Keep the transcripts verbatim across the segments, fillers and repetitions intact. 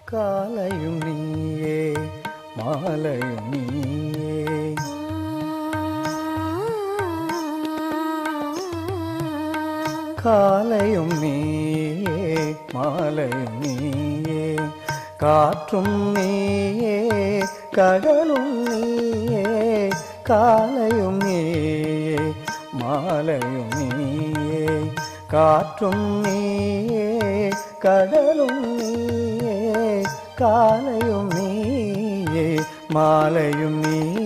காலையும் நீயே மாலையும் நீயே காலையும் நீயே மாலையும் நீயே காற்றும் நீயே கடலும் நீயே காலையும் நீயே மாலையும் நீயே காற்றும் நீயே கடலும் நீயே காலையும் நீயே மாலையும் நீயே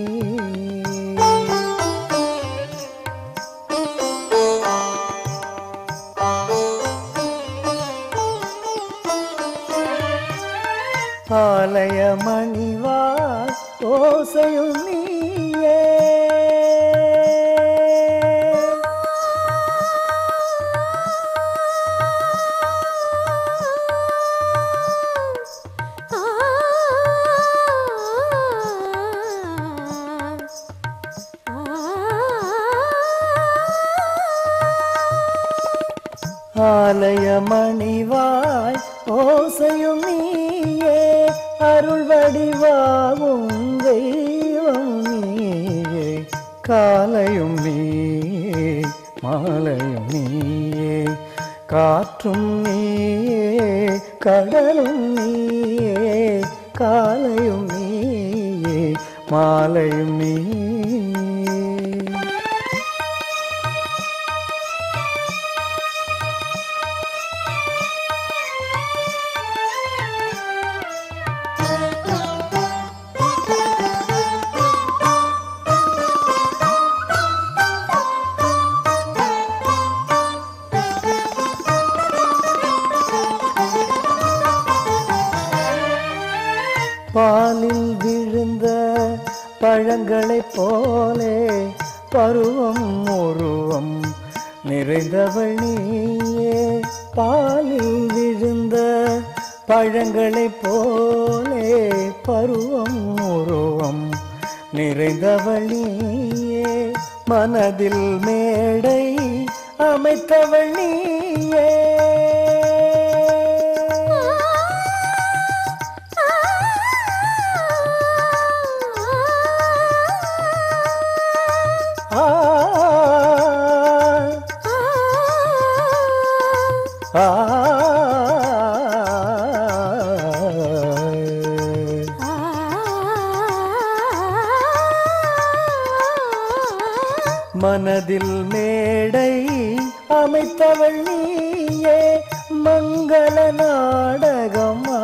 ஆலய மணிவாய் ஓசையும் நீயே ஆலய மணிவாய் ஓசையும் நீயே அருள் வடிவாகும் தெய்வம் நீயே காலையும் நீயே மாலையும் நீயே காற்றும் நீயே கடலும் நீயே காலையும் நீயே மாலையும் நீயே பாலில் விழுந்த பழங்களைப் போலே பருவம் உருவம் நிறைந்தவள் நீயே பாலில் விழுந்த பழங்களைப் போலே பருவம் உருவம் நிறைந்தவள் நீயே மனதில் மேடை அமைத்தவள் நீயே மனதில் மேடை அமைத்தவள் நீயே மங்கள நாடகம்